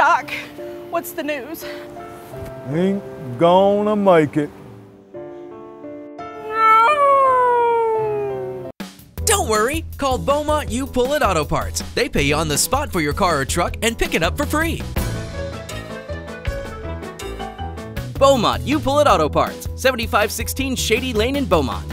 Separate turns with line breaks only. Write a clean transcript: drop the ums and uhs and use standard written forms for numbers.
Doc, what's the news?
Ain't gonna make it.
Don't worry, call Beaumont You Pull It Auto Parts. They pay you on the spot for your car or truck and pick it up for free. Beaumont You Pull It Auto Parts, 7516 Shady Lane in Beaumont.